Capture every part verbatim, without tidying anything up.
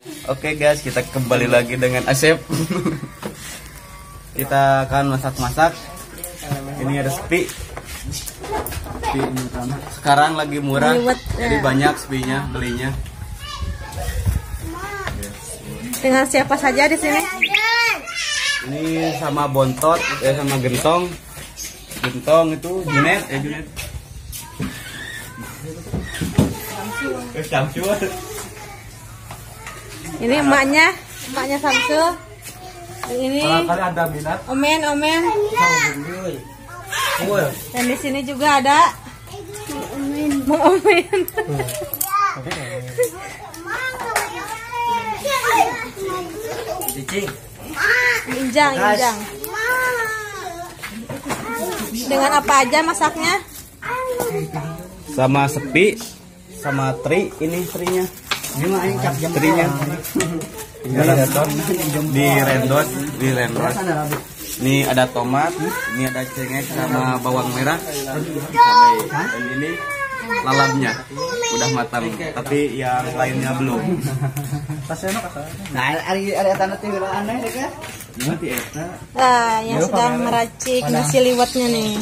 Oke guys, kita kembali lagi dengan Asep. Kita akan masak-masak. Ini ada sepi. Sekarang lagi murah, jadi banyak sepinya belinya. Dengan siapa saja di sini? Ini sama Bontot, ya sama Gentong. Gentong itu Junet, ya Junet. Ini emaknya, emaknya Samsul. Ini ada minat. Omen, Omen. Dan di sini juga ada Mau Omen. Injang, injang. Dengan apa aja masaknya? Sama sepi, sama teri, ini terinya. Ini mah terinya. Ini di rendot, di rendot. Ini ada tomat, ini ada cengkeh sama bawang merah, cabai. Dan ini lalapnya udah matang, tapi yang lainnya belum. Nah, hari hari tanah teh aneh deh kan? Nah, yang sedang meracik nasi liwetnya nih.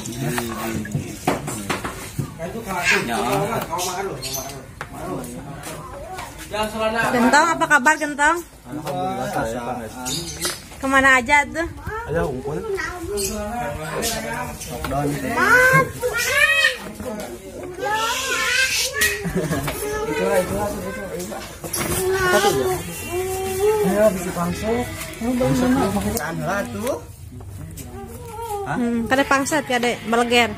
Gentong, apa kabar Gentong? Kemana aja tuh? Ada ungkul. Hmm, kada pangset kada beleger.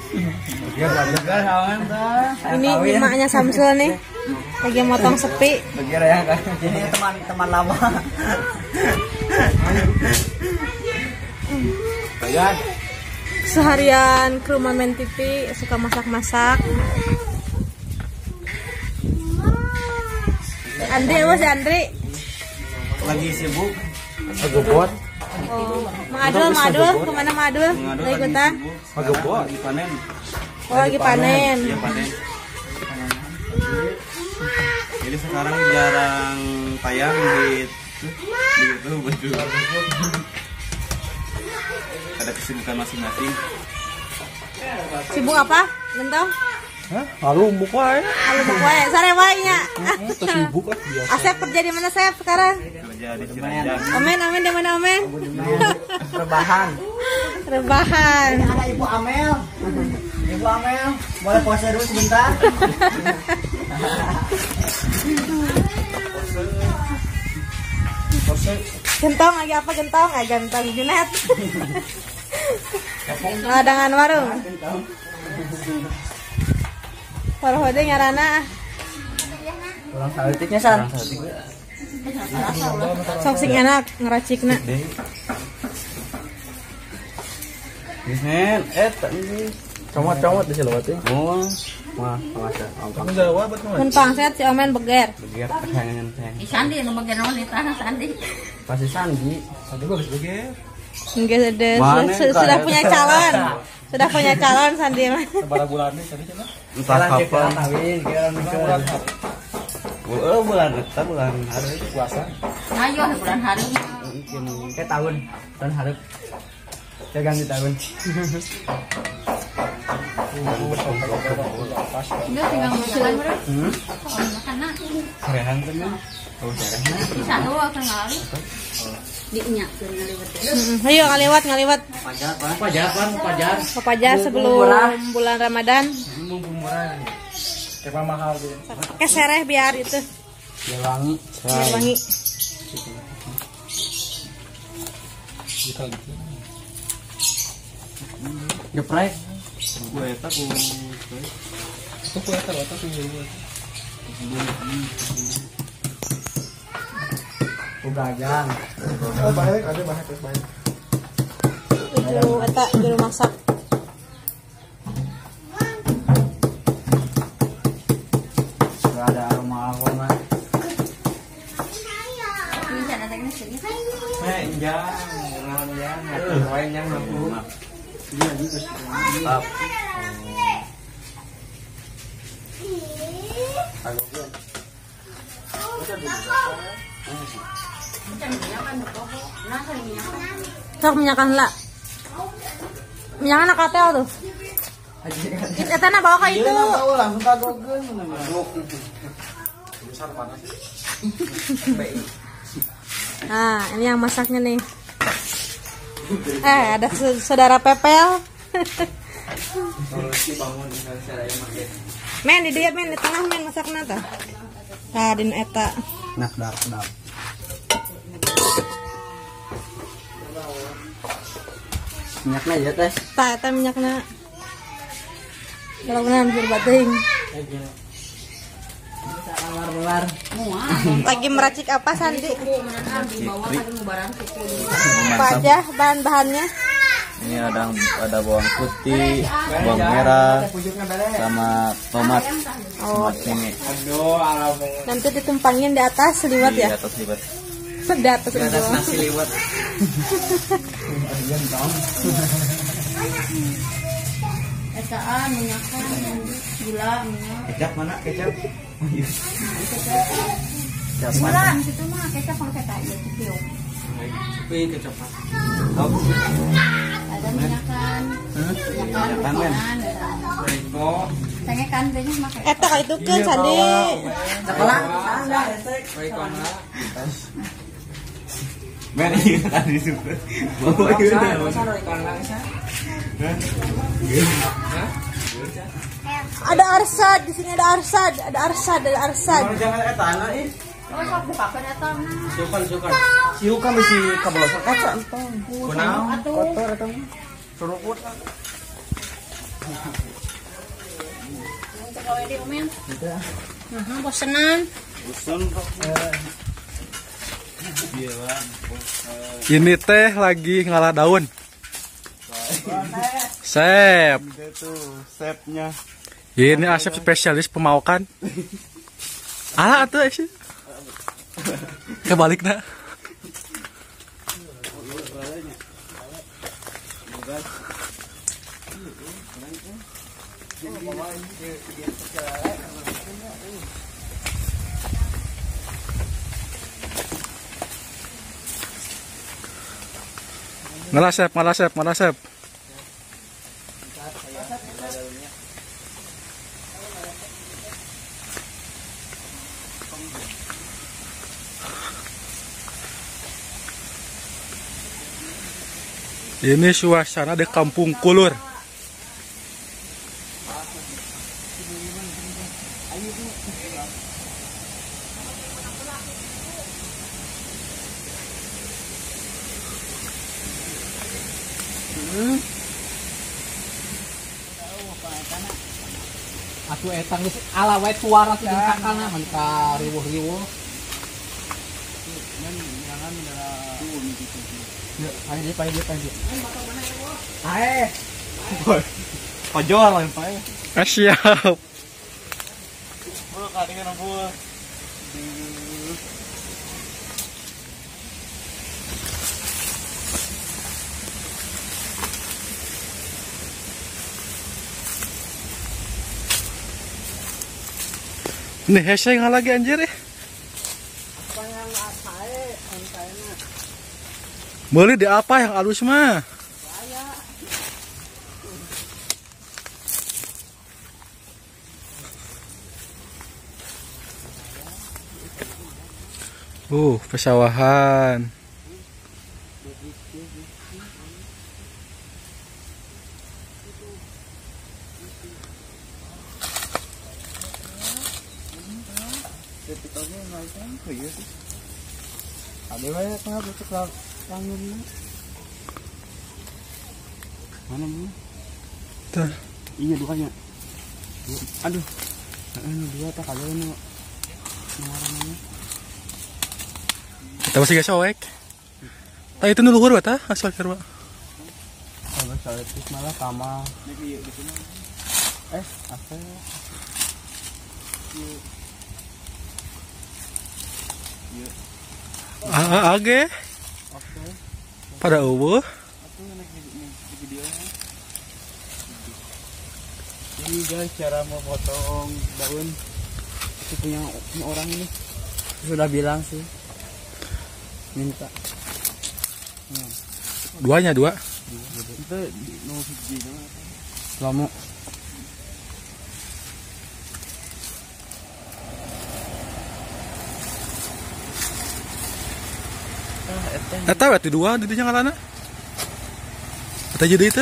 Ini emaknya Samsul nih, lagi motong sepi. Ini teman-teman lama. Seharian ke rumah main T V, suka masak-masak. Andri, apa sih Andri? Lagi sibuk. Aku buat. Oh, Madul, Madul, kemana Madul? Lagi ikutan? Aku buat lagi panen. Oh, lagi panen. Iya panen. Jadi sekarang jarang tayang di di YouTube betul. Ada kesibukan masing-masing. Sibuk apa? Gentong? Hah? Halo, buka ya. Halo bukunya, sare wainya. Sibuk kan biasa. Asep kerja di mana Asep sekarang? Kerja di Ciranjang. Omen, Omen di mana Omen? Rebahan. Rebahan. Ada Ibu Amel. Ibu Amel, boleh pose dulu sebentar. Gentong lagi apa Gentong? Ah, Gentong Junet. Ladangan warung. Parhode ngarana. Kurang salitiknya san. Sok sing enak ngeracikna. Bisnen, eh tadi Comot-comot di silawati. oh, Wah, masa. Mun pangset si Omen beger. begitu kesayangan saya. Sandi nu bagian naon eta Sandi. Pasti Sandi. Satu bagus begitu. Enggak ada Mana sudah, yang sudah kaya? punya calon. Sudah punya calon Sandi mah. Seberapa bulannya tadi coba? Entah kapan. Kawin, kira bulan. Oh, bulan eta bulan hari Itu puasa. Ayo bulan hari. mungkin Kayak tahun, tahun harap. Saya ganti tahun. Enggak tinggal makan bro. Hmm. Makan serehan tuh kan. Oh, serehan. bisa doa kan ngali. Dinya keur ngaliwat. Hmm, ayo ngaliwat ngaliwat. Pajar, pajar, pajar. Papajar sebelum bulan Ramadan. Mumpung murah. Coba mahal tuh. Pakai sereh biar itu Ya wangi. biar wangi. Geprek. Gue eta ku Itu puasa apa tuh gue. Ugagang. Oh, baik, ada banyak banyak. Juru eta juru masak. Gak ada aroma-aroma. Bisa datangnya sini. Eh, jangan, jangan, jangan, jangan, jangan. Iya juga sih. mantap. Sok minyakan lah. Minyakan nak katel tuh. Kita na bawa kayak itu. Langsung kagogeun Nah, ini yang masaknya nih. Eh, ada saudara Pepel. Men, di dia men, di tengah men masakna tah. Tah din eta. Nak dak dak. Minyakna ya teh. Tah eta minyakna. Kalau benar bir bating. Lagi meracik apa Sandi? Apa aja bahan-bahannya? Ini ada ada bawang putih, bawang merah, sama tomat. Oh, tomat ini. nanti ditumpangin di atas liwat Di ya? atas liwat. Di atas Di atas nasi liwat. Esaan minyakan gula minyak. Kecap mana kecap? Kecap Gula mana? situ mah kecap pakai aja kecil. Tapi kecap apa? Ada minyakan. Minyakan Minyakan, men. bukan. Tanya kan banyak makan. Eta ka itu kan Sandi. Sekolah? Men ini kan disuruh. Bawa itu. Ada arsad di sini, ada arsad, ada arsad, ada arsad. Jangan eta anak ih. Oh, sok bukakan eta mah. Siukan siukan. Siukan bisi kabolosan kaca entong. Kunaon? Kotor eta mah. Suruput. Untuk gawe di umen. Nah, bosenan. Bosan kok. Ini teh lagi ngalah daun. Sep. Itu sepnya. Ini Asep spesialis pemaukan. Alah atuh sih. Kebalik nak. Ngalah Sep, ngalah Sep, ngalah Sep. Ini suasana di Kampung Kulur. Atuh etang geus ala wae suara teh kakana mun ka riweuh-riweuh. Ya, ayo deh, ayo deh, ayo deh. Ae. Pojol lain pae. Ah, siap. Bulu kadang bulu. Nih, hese nggak lagi anjir eh. Boleh di apa yang halus mah? Uh, pesawahan. Ada wae kenapa cek langun. Mana ini? Tuh. Iya dukanya. Aduh. Anu dua tak ada ini. Ngaranana. Kita masih gak soek. Tah itu nu luhur wa tah asal kerwa. Kalau soal itu malah kama. Eh, apa? Ah, age. Pada eueuh. Ini guys cara memotong daun itu punya, punya orang ini. sudah bilang sih. Minta. Duanya dua. Itu no hiji doang. Lomo. Eta berarti dua di dinya ngaranna. Eta jadi itu.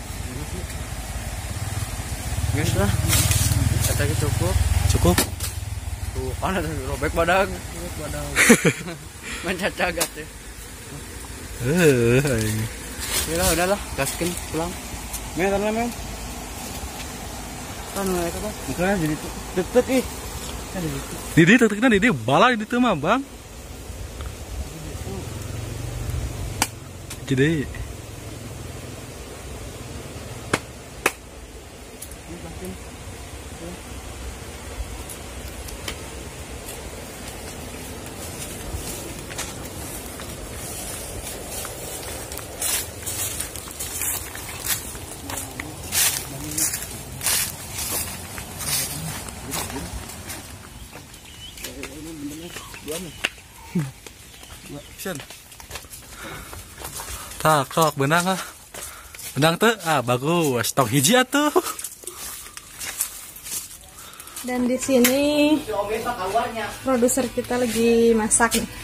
Geus lah. Eta ge cukup. Cukup. Tuh, kan ada robek badag, robek badag. Mencacagat ya. Eh. Udah, udahlah, gaskin pulang. Men, tanah men. Kan mereka Bang. Makanya jadi tek ih. Didi tetekna Didi balai di teu mah, Bang. Jadi Action. Tak, sok benang ah. Benang tuh, ah bagus. Stok hiji atuh. Dan di sini produser kita lagi masak nih.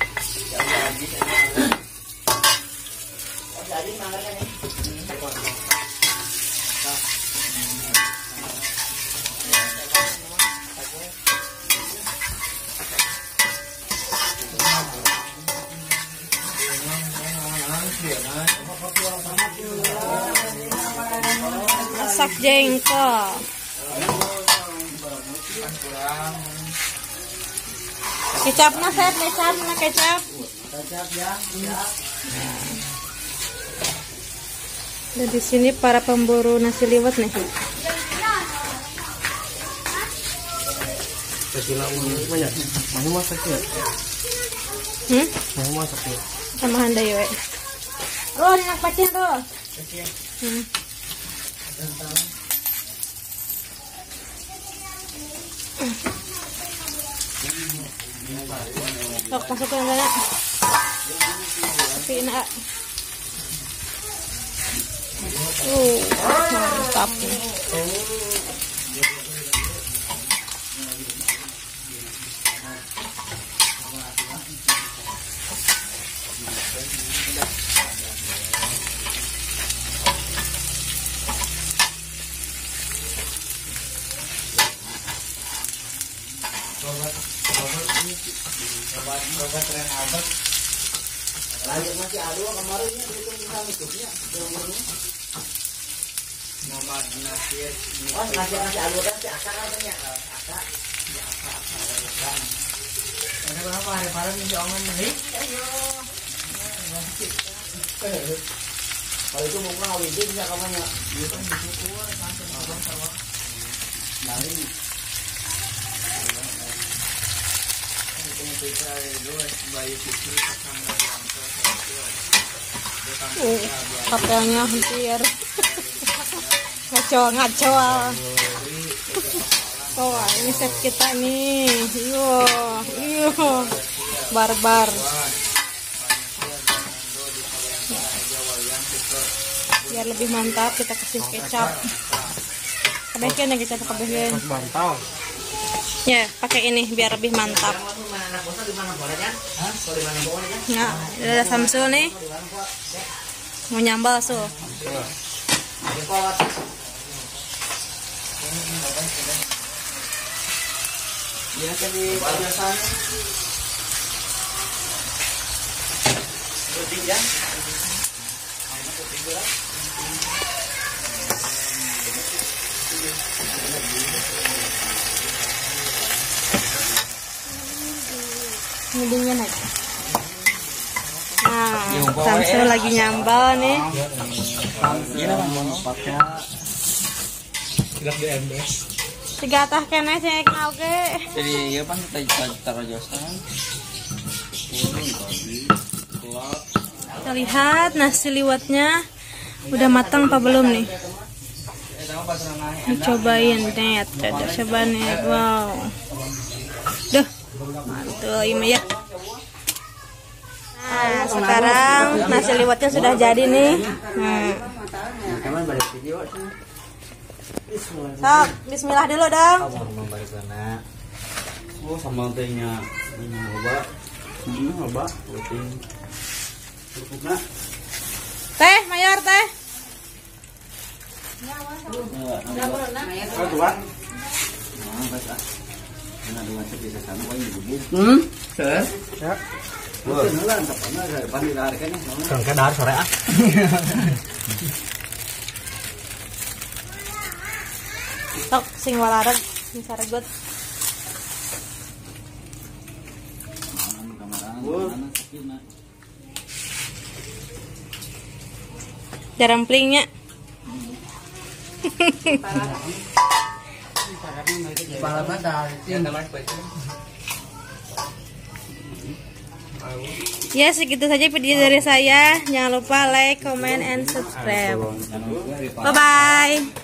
Masak jengkol. Kecapnya set, kecap, nah kecap. Dan di sini para pemburu nasi liwet nih. Mau masak ya? Hmm? Mau masak ya? Sama handai we. Oh, enak pacin tuh. Hmm. Sok masukin sana. Tapi nak. Uh, mantap. Lanjut masih aduh kemarinnya itu kita nutupnya Muhammad Nasir. Oh, Nasir masih aduh kan si Aka katanya. Aka. Ya Aka Aka. Ada berapa hari parah nih omongan nih? Ayo. Kalau itu mau ngawin dia bisa kamarnya. Dia kan disyukur sampai abang sama. Dari Uh, kapelnya hampir ngaco ngaco. Oh, ini set kita nih. Iyo, iyo, barbar. Biar lebih mantap kita kasih kecap. Kebagian ya kecap kebagian. Mantap. Ya, pakai ini biar lebih mantap. Nah, ada Samsul nih. Mau nyambal su. Dia kan di bagian sana. Lebih ya. Ngidungnya naik. Nah, Samsul lagi nyambal nih. Tiga tah kene cek oke. Jadi ya pan kita taruh josan. Kita lihat nasi liwetnya udah matang apa belum nih? Dicobain net, coba net. Wow. Duh, mantap. Tuh ini ya. Nah, sekarang nasi liwetnya sudah jadi nih. Nah. Sok, bismillah dulu dong. Oh, sama tehnya ini loba. Ini loba, rutin. Rupukna. Teh, mayor teh. Oh, dua. Nah, baik ah. Mana dua bisa sama kau ini bubuk. Hmm? Sir? Ya. Wah, nulan kapana ada depan dilarikan nih. Kang kadar sore ah. Sok, sing walareg, sing saregot. Jaremplingnya. Ya segitu saja video dari saya. Jangan lupa like, comment, and subscribe. Bye bye.